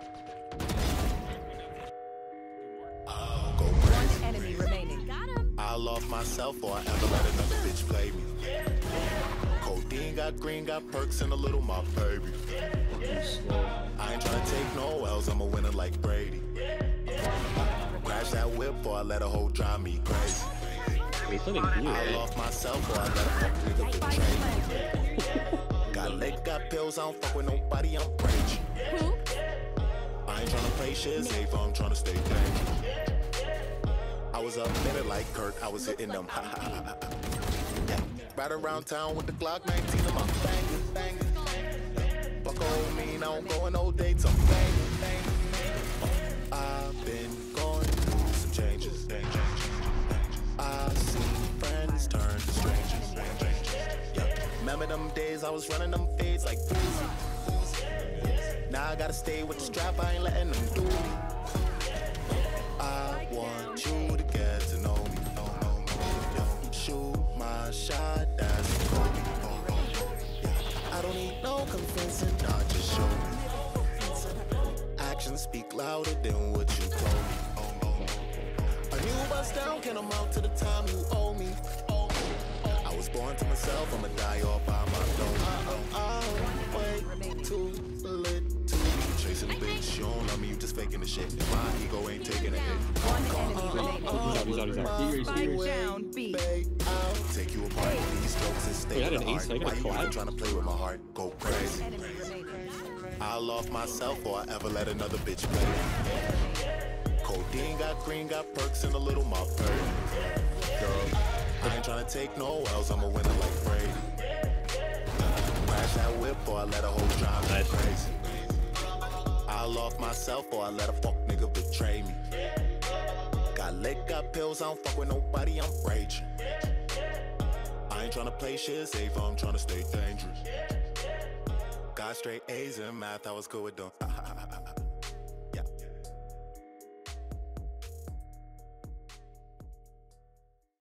One enemy remaining. Got him. I'll off myself or I ever let another bitch play me. Codeine got green, got perks and a little my baby. I ain't tryna take no L's, I'm a winner like Brady. Crash that whip or I let a hoe drive me crazy. I'll off myself or I let a fuck nigga betray me. Got leg, got pills, I don't fuck with nobody, I'm raging. I ain't tryna play shit safe, I'm tryna stay dangerous. I was up in it like Kurt, I was hitting them. Right around town with the Glock 19 in my bang. Fuck old me, I don't go in no dates, I'm bang. I've been going through some changes. I've seen friends turn to strangers. Yeah. Remember them days I was running them fades like Boozy. Now I gotta stay with the strap, I ain't letting them do me. I want you to get to know me. Shoot my shot, that's Kobe. I don't need no convincing, nah, just show me. Actions speak louder than what you told me. A new bust down can amount to the time you owe me. I was born to myself, I'ma die all by my own. Way too lit to be chasing a bitch. You don't love me, you just faking the shit. My ego ain't taking a hit. One enemy remaining. Spike down, B. I'll take you apart. These jokes and stay in the heart. Why you even trying to play with my heart? Go crazy. I'll off myself or I ever let another bitch play me. Codeine got green, got perks and a little my baby. Girl, I ain't trying to take no L's, I'm a winner like Brady. Crash that whip or I let a hoe drive me crazy. I'll off myself or I let a fuck nigga betray me. Got leg, got pills, I don't fuck with nobody, I'm raging. I ain't tryna play shit safe, I'm tryna stay dangerous. Got straight A's in math, I was good with them.